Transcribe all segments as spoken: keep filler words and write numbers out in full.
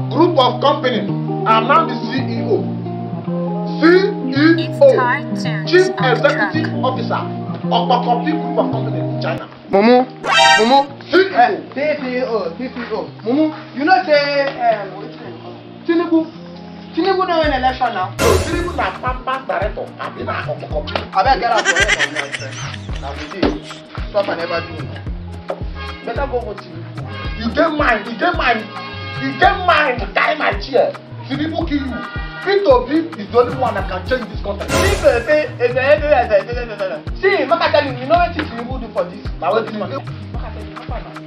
group of company. I'm now the C E O. C E O, Chief Executive Officer of a complete group of companies in China. Momo, Momo, C E O. C E O, C E O. Momo, you know say um, tinibu, tinibu don't win election now. So tinibu na pampas director. I've been a complete. I better get out for it, my friend. Now we see. Stop and never do. Better go for tinibu. You get mine. You get mine. You get mine to carry my chair. Tinibu kill you. P two B is the only one that can change this content. See, say, see, Maka tell you, you know what Tinibu do for this? Now what do you want? Maka tell you, Papa now.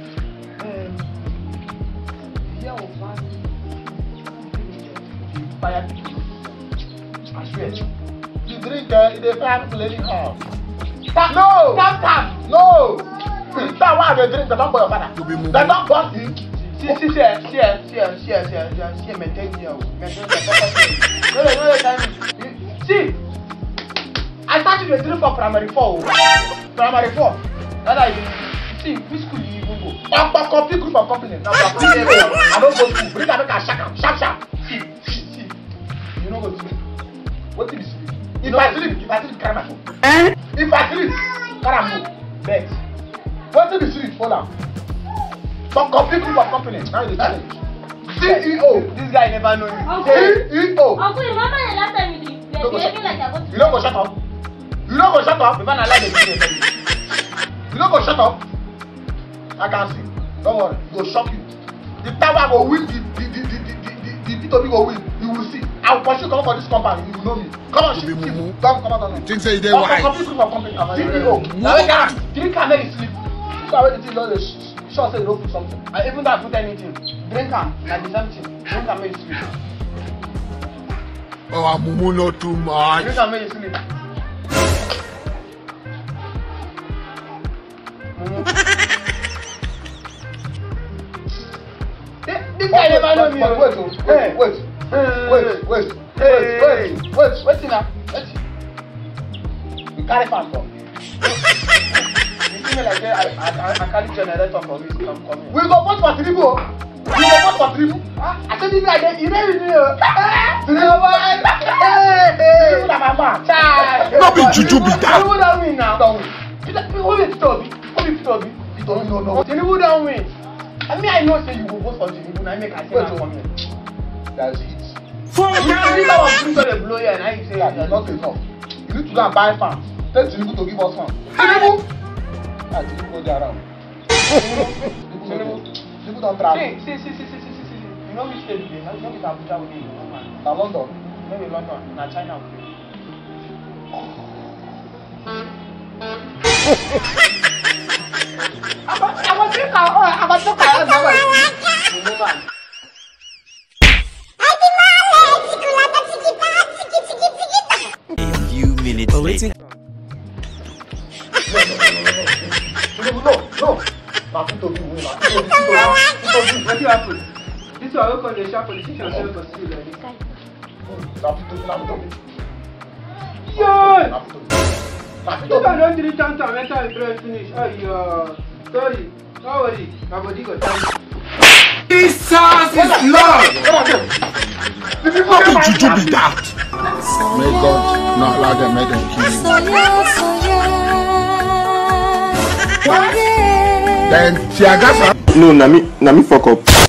Here we find fire. I swear. You drink it, they fire people anyhow. Stop! No! Stop! Stop! No! That's why they drink. They don't for your father. They don't bust you. See, see, see, see, see, see, see, see, maintain you, maintain the no, no, no, time. See, I started with three for primary four. Primary four. That I see, which school you even go? Papa, complete group of companies. I don't go to school. Bring that make a sharp, sharp, sharp. See, see, you don't go to school. What did you sleep? If I sleep, if I sleep, carry my phone. If I sleep, carry my phone. Bet. What did you sleep? Hold on. Some complete group of companies. Now you challenge. C E O. This guy never know you. C E O. Uncle, remember the last time you did? You're behaving like you're going to. You don't go shut up. You don't go shut up. If I not like the video, you don't go shut up. I can see. Don't worry. It will shock you. The tower will win. The the the the the the the P two B will win. You will see. I will pursue come for this company. You will know me. Come on, shit. Come, come on, come on. Think say they wise. Complete group of companies. C E O. Now we can drink and then sleep. So I wait until all the sure say you don't put something. I even don't put anything. Drink am, na the same thing. Drink am make you sleep. Oh, I'm not too much. Drink am make you sleep. This guy never know me. Wait, wait, wait, wait, wait, wait, wait, wait, wait now. Wait. You carry fan from. You see me like that? I I I carry generator for me. Come come here. We go vote for Tinibu. We go vote for Tinibu. I said this guy dey you dey with me o. Tinibu boy. Tinibu na my man. Child. No be juju be that. Tinibu don win now. Don win. Who be Tobi? Who be Tobi? You don't know no. Tinibu don win. I mean I know say you go vote for Tinibu na make I say na come here. That's it. Now this one bring to the blow here na you say That's not enough. You need to go and buy fan. Tell Tinibu to give us fan. Tinibu. Ah, Tinibu go there around. Tinibu. Tinibu don't travel. See, see, see, see, see, see, see. You know which state we dey? No be Abuja we dey. Na London. No be London. Na China we dey. I go, I go drink am. I go drink am. Now I remove am. A few minutes later. No, no, no. Na P two B win. Na P two B. Wetin happen? This one wey come dey shout politician say for still like this. Na P two B. Na P two B. Yay! Na P two B. Na P This two B. one don three times and enter the train finish. Ayo, sorry. No worry. My body go tell you. Jesus is Lord. How be juju be that? May God not allow them make them kill you. Then Tiagasa. No, na me, na me fuck up.